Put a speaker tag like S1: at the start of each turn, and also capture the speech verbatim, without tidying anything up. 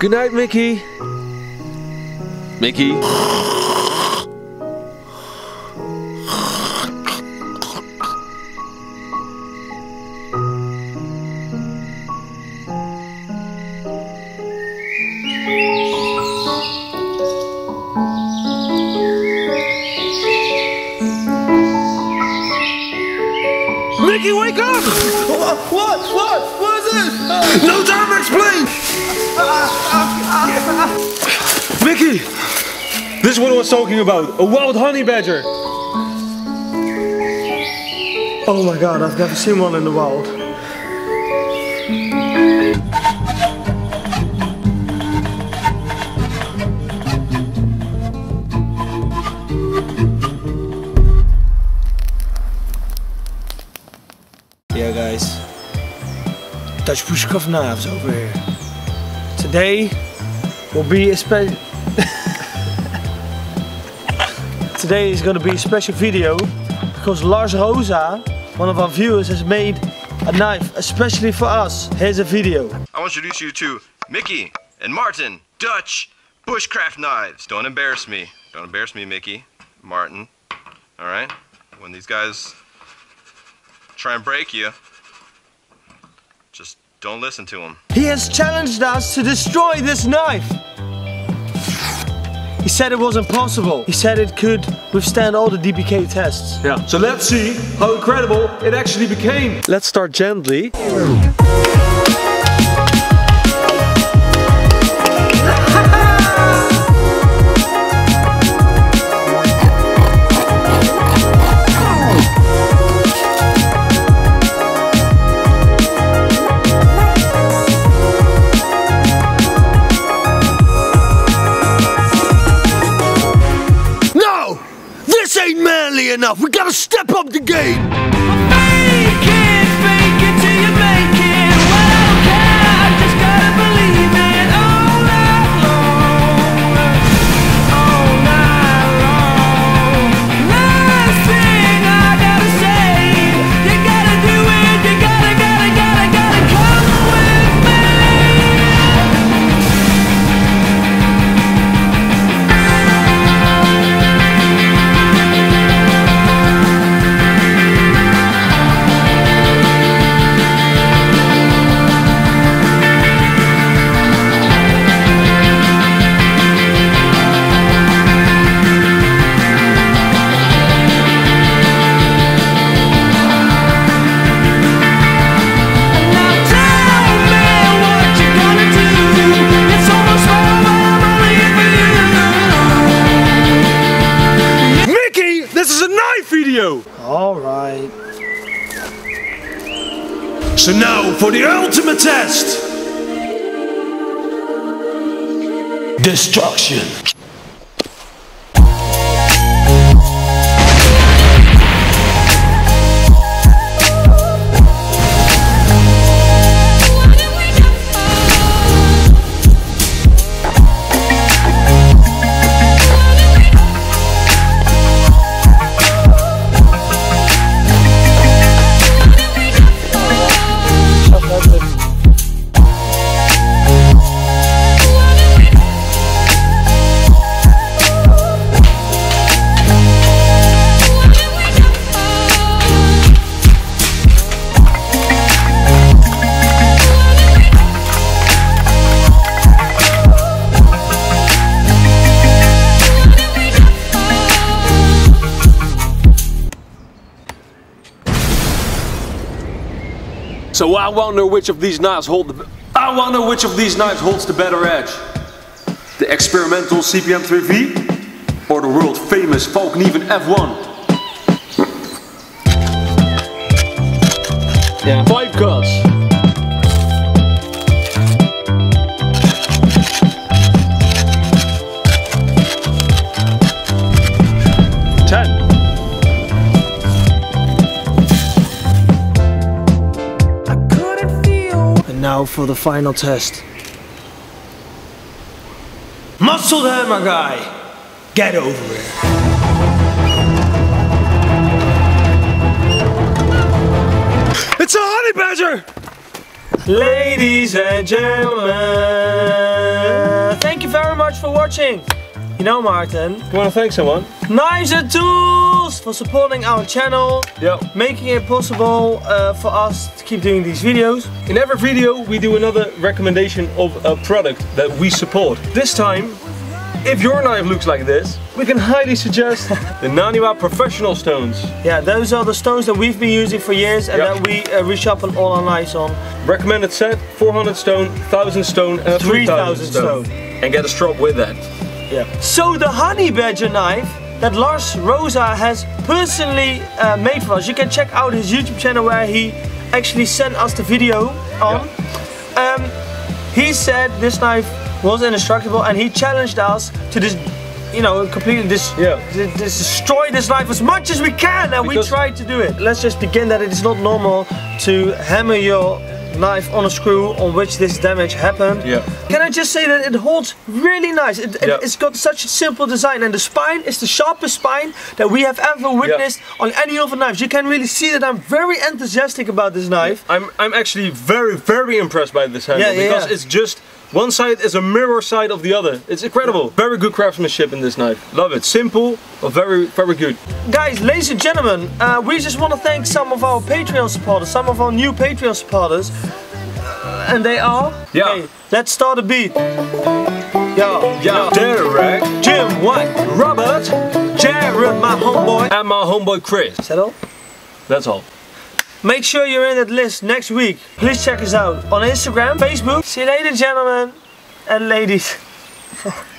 S1: Good night, Mickey. Mickey.
S2: Mickey, wake up! What? What? What? What is this? Uh, no time to explain! Uh, uh, uh, Mickey! This is what I was talking about. A wild honey badger. Oh my god, I've never seen one in the wild. Yeah guys, Dutch Bushcraft Knives over here. Today will be a special. Today is going to be a special video because Lars Rosa, one of our viewers, has made a knife especially for us. Here's a video.
S3: I want to introduce you to Mickey and Martin, Dutch Bushcraft Knives. Don't embarrass me. Don't embarrass me, Mickey, Martin. All right? When these guys try and break you, just don't listen to them.
S2: He has challenged us to destroy this knife. He said it was impossible. He said it could withstand all the D B K tests.
S1: Yeah. So let's see how incredible it actually became. Let's start gently.
S2: Enough. We gotta step up the game.
S4: Fake it, fake it till you make it. Well, I don't care, I just gotta believe it. All night long, all night long. Last thing I gotta say, you gotta do it, you gotta, gotta, gotta, gotta come with me.
S2: Alright.
S5: So now for the ultimate test. Destruction.
S1: So I wonder which of these knives hold the I wonder which of these knives holds the better edge. The experimental C P M three V or the world famous Valknieven F one. Yeah. Five cuts. Ten.
S2: Now for the final test. Muscle there, my guy. Get over it. It's a honey badger! Ladies and gentlemen,
S6: thank you very much for watching. You know, Martin,
S2: You want to thank someone?
S6: Knives and Tools for supporting our channel,
S2: Yeah.
S6: making it possible uh, for us to keep doing these videos.
S2: In every video we do another recommendation of a product that we support. This time, if your knife looks like this, we can highly suggest the Naniwa Professional Stones.
S6: Yeah, those are the stones that we've been using for years and
S2: Yeah.
S6: that we uh, reshuffle all our knives on.
S2: Recommended set, four hundred stone, one thousand stone and a three thousand stone. And get a strop with that.
S6: Yeah. So the Honey Badger knife that Lars Rosa has personally uh, made for us. You can check out his YouTube channel where he actually sent us the video on. Yeah. Um, he said this knife was indestructible and he challenged us to this, you know, completely dis
S2: Yeah.
S6: dis destroy this knife as much as we can, and
S2: Because
S6: we tried to do it. Let's just begin that it is not normal to hammer your knife on a screw on which this damage happened.
S2: Yeah.
S6: Can I just say that it holds really nice. It, it,
S2: Yeah.
S6: It's got such a simple design, and the spine is the sharpest spine that we have ever witnessed yeah. on any of the knives. You can really see that I'm very enthusiastic about this knife.
S2: I'm, I'm actually very, very impressed by this handle,
S6: Yeah, yeah,
S2: because
S6: yeah.
S2: it's just, one side is a mirror side of the other. It's incredible. Very good craftsmanship in this knife. Love it. Simple, but very, very good.
S6: Guys, ladies and gentlemen, uh, we just want to thank some of our Patreon supporters, some of our new Patreon supporters. Uh, and they are?
S2: Yeah.
S6: Okay, let's start a beat. Yeah,
S2: Yeah, Derek,
S6: Jim, White, Robert, Jared, my homeboy.
S2: and my homeboy Chris.
S6: Is that all?
S2: That's all.
S6: Make sure you're in that list next week. Please check us out on Instagram, Facebook. See you later, gentlemen and ladies.